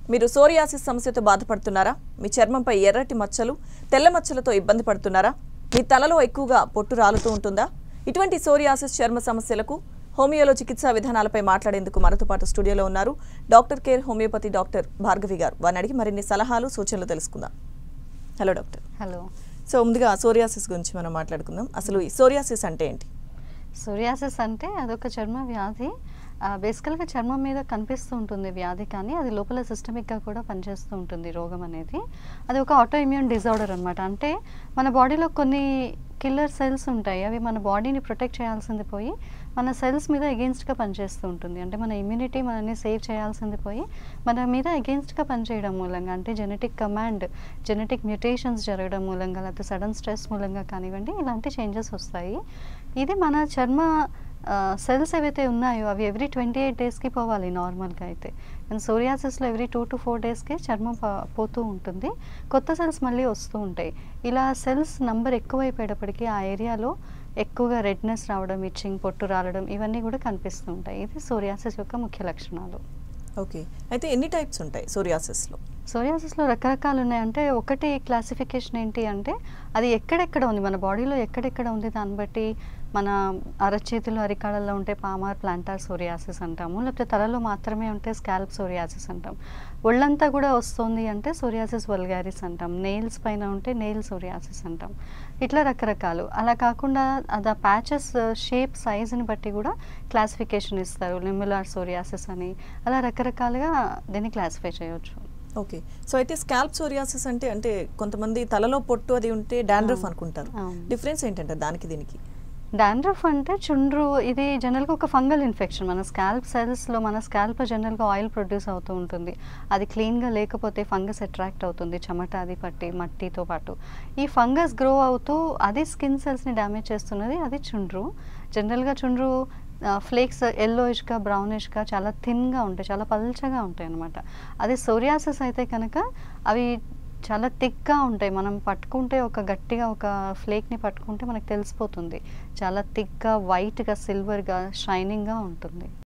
మీరు సోరియాసిస్ సమస్యతో బాధపడుతున్నారా? మీ చర్మంపై ఎర్రటి మచ్చలు, తెల్ల మచ్చలతో ఇబ్బంది పడుతున్నారా? మీ తలలో ఎక్కువగా పొట్టు రాలుతూ ఉంటుందా? ఇటువంటి సోరియాసిస్ చర్మ సమస్యలకు హోమియోలో చికిత్సా విధానాలపై మాట్లాడేందుకు మనతో పాటు స్టూడియోలో ఉన్నారు doctor care homeopathy doctor Bhargavi garu. వారిని అడిగి మరిన్ని సలహాలు సూచనలు తెలుసుకుందాం. Hello doctor. హలో. సో ముందుగా సోరియాసిస్ గురించి మనం మాట్లాడుకుందాం. అసలు ఈ సోరియాసిస్ అంటే ఏంటి? సోరియాసిస్ అంటే అదొక చర్మ వ్యాధి. బేసికల్గా చర్మం మీద కనిపిస్తూ ఉంటుంది వ్యాధి, కానీ అది లోపల సిస్టమిక్గా కూడా పనిచేస్తూ ఉంటుంది రోగం అనేది. అది ఒక ఆటో ఇమ్యూన్ డిజార్డర్ అనమాట. అంటే మన బాడీలో కొన్ని కిల్లర్ సెల్స్ ఉంటాయి, అవి మన బాడీని ప్రొటెక్ట్ చేయాల్సింది పోయి మన సెల్స్ మీద ఎగెన్స్ట్గా పనిచేస్తూ ఉంటుంది. అంటే మన ఇమ్యూనిటీ మనల్ని సేవ్ చేయాల్సింది పోయి మన మీద ఎగెన్స్ట్గా పనిచేయడం మూలంగా, అంటే జెనెటిక్ కమాండ్, జెనెటిక్ మ్యూటేషన్స్ జరగడం మూలంగా, లేకపోతే సడన్ స్ట్రెస్ మూలంగా కానివ్వండి, ఇలాంటి చేంజెస్ వస్తాయి. ఇది మన చర్మ సెల్స్ ఏవైతే ఉన్నాయో అవి ఎవ్రీ 28 డేస్కి పోవాలి నార్మల్గా అయితే. అండ్ సోరియాసిస్లో ఎవ్రీ 2 to 4 డేస్కి చర్మం పోతూ ఉంటుంది, కొత్త సెల్స్ మళ్ళీ వస్తూ ఉంటాయి. ఇలా సెల్స్ నంబర్ ఎక్కువైపోయేటప్పటికీ ఆ ఏరియాలో ఎక్కువగా రెడ్నెస్ రావడం, ఇచ్చింగ్, పొట్టు రాలడం, ఇవన్నీ కూడా కనిపిస్తూ ఉంటాయి. ఇది సోరియాసిస్ యొక్క ముఖ్య లక్షణాలు. ఓకే, అయితే ఎన్ని టైప్స్ ఉంటాయి సోరియాసిస్లో? సోరియాసిస్లో రకరకాలు ఉన్నాయి. అంటే ఒకటి క్లాసిఫికేషన్ ఏంటి అంటే అది ఎక్కడెక్కడ ఉంది, మన బాడీలో ఎక్కడెక్కడ ఉంది దాన్ని బట్టి మన అరచేతులు, అరికాళ్ళల్లో ఉంటే పామార్ ప్లాంటార్ సోరియాసిస్ అంటాము, లేకపోతే తలలో మాత్రమే ఉంటే స్కాల్ప్ సోరియాసిస్ అంటాం. ఒళ్ళంతా కూడా వస్తుంది అంటే సోరియాసిస్ వల్గారిస్ అంటాం. నెయిల్స్ పైన ఉంటే నెయిల్ సోరియాసిస్ అంటాం. ఇట్లా రకరకాలు. అలా కాకుండా అది ఆ ప్యాచెస్ షేప్, సైజుని బట్టి కూడా క్లాసిఫికేషన్ ఇస్తారు. లిమ్యులార్ సోరియాసిస్ అని, అలా రకరకాలుగా దీన్ని క్లాసిఫై చేయవచ్చు. ఓకే, సో అయితే స్కాల్ప్ సోరియాసిస్ అంటే కొంతమంది తలలో పొట్టు అది ఉంటే డాండ్రఫ్ అనుకుంటారు. డిఫరెన్స్ ఏంటంటే దానికి దీనికి? డాండ్రఫ్ అంటే చుండ్రు, ఇది జనరల్గా ఒక ఫంగల్ ఇన్ఫెక్షన్. మన స్కాల్ప్ సెల్స్లో, మన స్కాల్ప్లో జనరల్గా ఆయిల్ ప్రొడ్యూస్ అవుతూ ఉంటుంది. అది క్లీన్గా లేకపోతే ఫంగస్ అట్రాక్ట్ అవుతుంది, చెమట అది పట్టి మట్టితో పాటు. ఈ ఫంగస్ గ్రో అవుతూ అది స్కిన్ సెల్స్ని డ్యామేజ్ చేస్తున్నది, అది చుండ్రు. జనరల్గా చుండ్రు ఫ్లేక్స్ ఎల్లోయిష్గా, బ్రౌనిష్గా, చాలా థిన్గా ఉంటాయి, చాలా పల్చగా ఉంటాయి అన్నమాట. అదే సోరియాసిస్ అయితే కనుక అవి చాలా థిక్గా ఉంటాయి. మనం పట్టుకుంటే ఒక గట్టిగా ఒక ఫ్లేక్ని పట్టుకుంటే మనకు తెలిసిపోతుంది, చాలా థిక్గా, వైట్గా, సిల్వర్గా, షైనింగ్గా ఉంటుంది.